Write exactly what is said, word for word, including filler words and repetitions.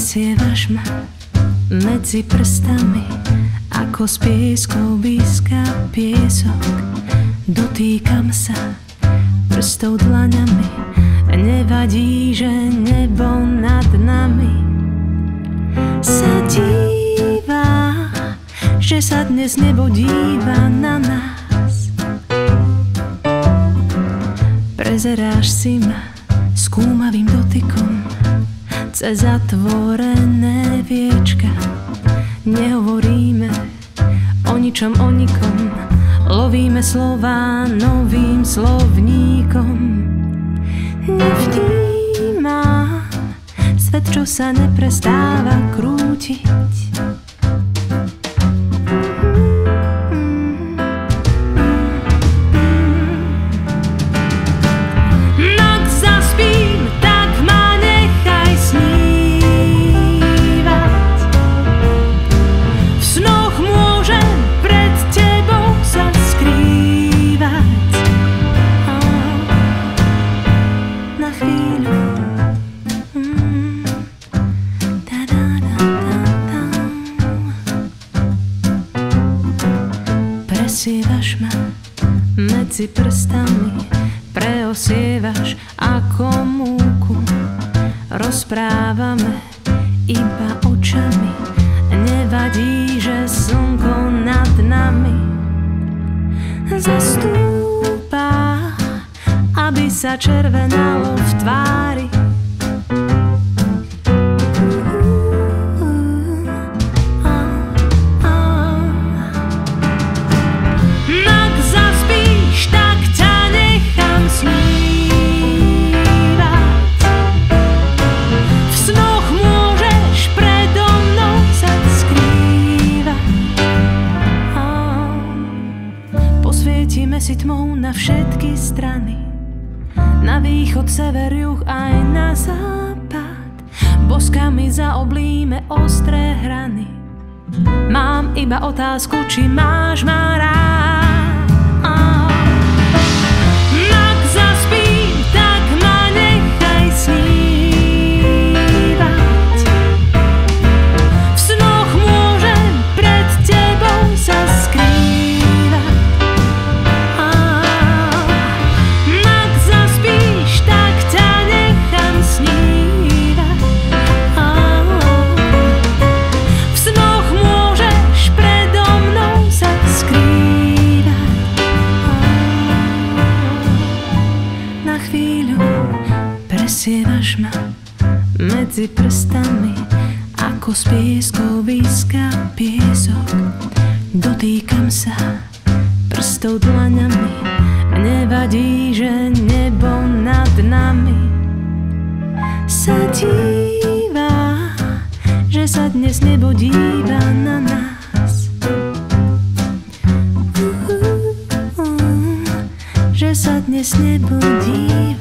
Presievaš ma medzi prstami, ako z pieskov blízka piesok. Dotýkam sa prstov dlaňami, nevadí, že nebo nad nami sa díva, že sa dnes nebo díva na nás. Prezeráš si ma skúmavým dotykom cez zatvorené viečka. Nehovoríme o ničom, o nikom, lovíme slova novým slovníkom. Nevnímam svet, čo sa neprestáva krútiť. Presievaš ma medzi prstami, preosievaš ako múku. Rozprávame iba očami, nevadí, že slnko nad nami zastúpa, aby sa červenalo v tvári. Posvietime si tmou na všetky strany, na východ, sever, juh aj na západ. Boskami zaoblíme ostré hrany. Mám iba otázku, či máš ma rád. Ak zaspím, tak ma nechaj snívať. V snoch môžem pred tebou sa skrývať. Presievaš ma medzi prstami, ako z pieskov blízka piesok. Dotýkam sa prstov dlaňami, nevadí, že nebo nad nami sa díva, že sa dnes nebo díva na nás. Že sa dnes nebo díva.